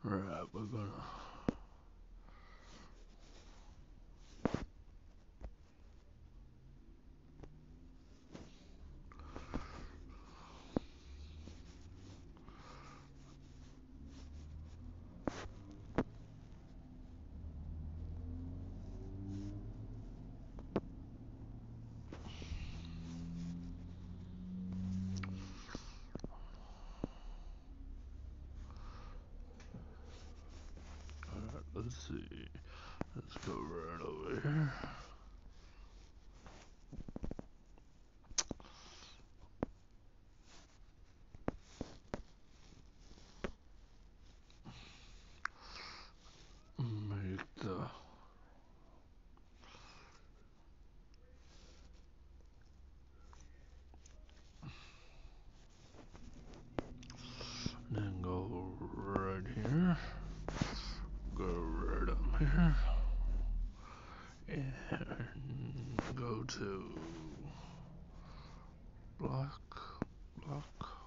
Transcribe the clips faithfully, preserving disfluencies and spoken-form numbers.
Alright, we're gonna. Alright, let's see. Let's go right over here. Make the. Then go right here. Go right up here. And go to block, block.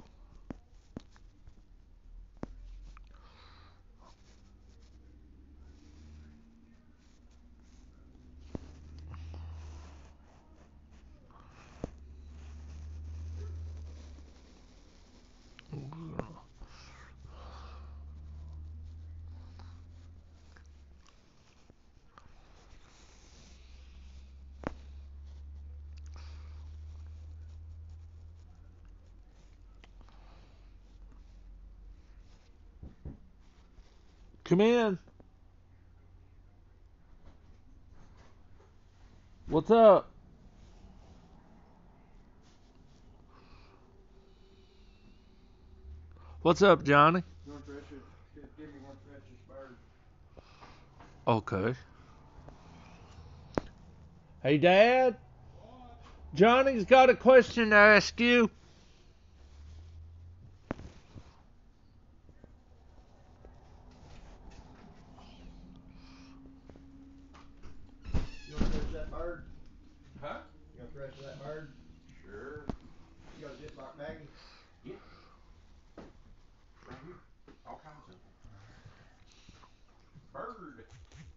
Come in. What's up? What's up, Johnny? You want to stretch it? Give me one stretch this bird. Okay. Hey, Dad? What? Johnny's got a question to ask you. You want to stretch that bird? Huh? You want to stretch that bird? Sure. You got a Ziploc baggie? Yeah. Right here. All kinds of them. Bird.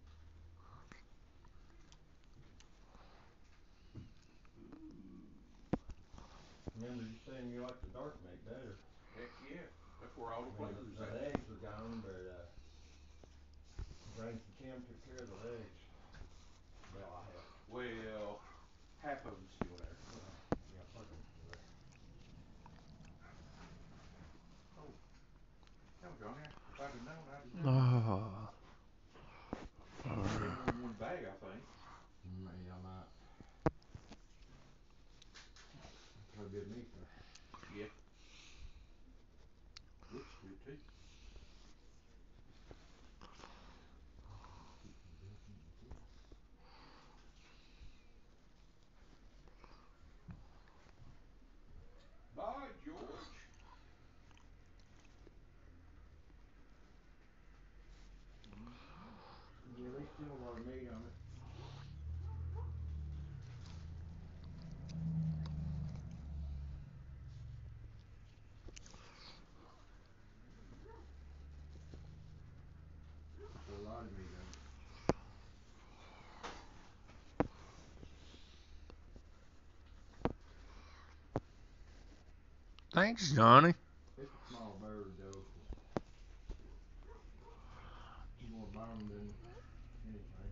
Ooh. Remember you saying you like the dark mate better. Heck yeah. That's where all the I mean, flavors the, the at. legs are gone, but uh, Brains and Kim took care of the legs. Well, I helped. Well, half of them's still there. Well, yeah, part of them's still there. Oh, doggone it. If I'd have known, I'd have done that. Ah. Only more than one bag, I think. Mm, yeah, I might. Probably good meat though. Yeah. Looks good too. Keep some dust in the tip. Bye, George. Mm-hmm. Yeah, they still a lot of meat on it. Still a lot of meat on it. Thanks, Johnny. It's a small bird though, so more bone than anything.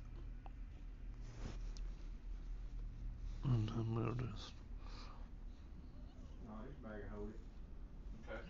And then we'll just. No, this bag will hold it. Okay.